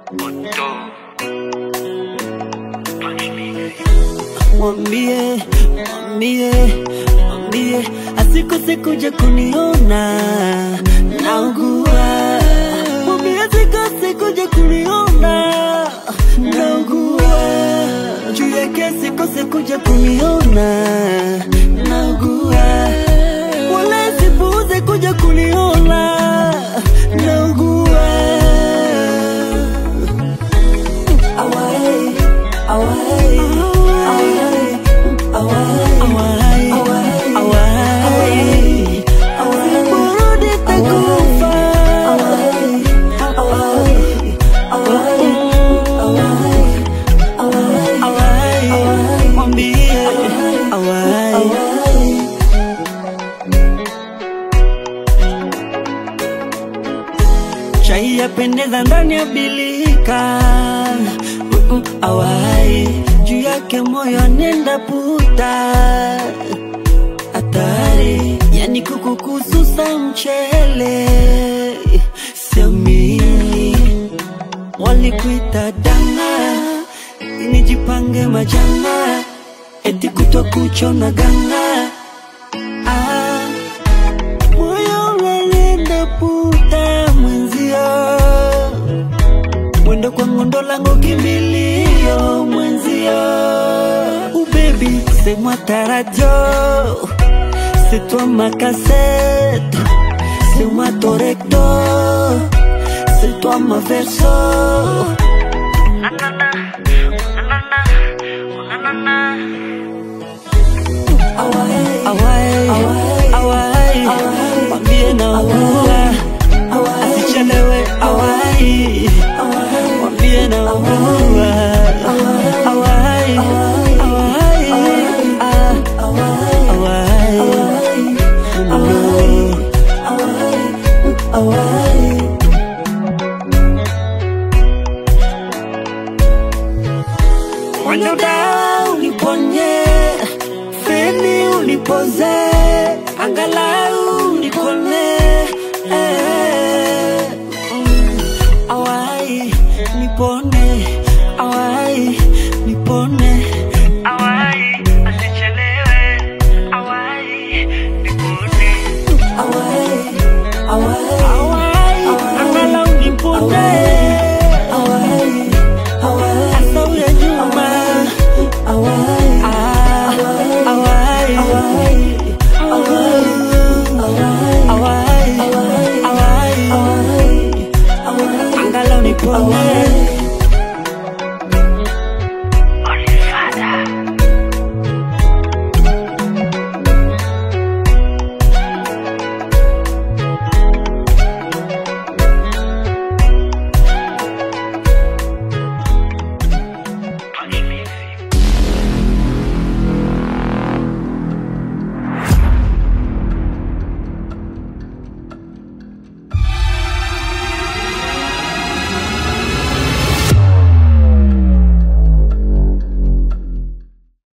Mwambie, mwambie, mwambie asikose kuja kuniona naugua. Mwambie asikose kuja kuniona naugua. Juu yake asikose kuja kuniona naugua. Wala asipuuze kuja kuniona naugua. Awai, awai, chai yapendeza ndani ya bilika. Awai, juu yake moyo nenda puta. Atari, yani kukukususa mchele. Siamini, walikuita danga. Nijipange majanga, eti kutwa kuchona ganga. Moyo unanenda puta mwenzio. Mwendo kwa ngondo langu kimbilio mwenzio. Baby, c'est moi ta radio, c'est toi ma cassette, c'est moi ton recto, c'est toi ma verso. Awai, awai, mwambie naugua, asichelewe. Awai, mwambie naugua. Awai, wanyuda uniponye, feni unipoze, angalau unikone. Awai, nipone, awai, nipone. Awai, asichelewe. Awai, nipone. Awai, awai, angalau nipone. Awai, asa uya nyuma. Awai, awai, awai, awai, angalau nipone.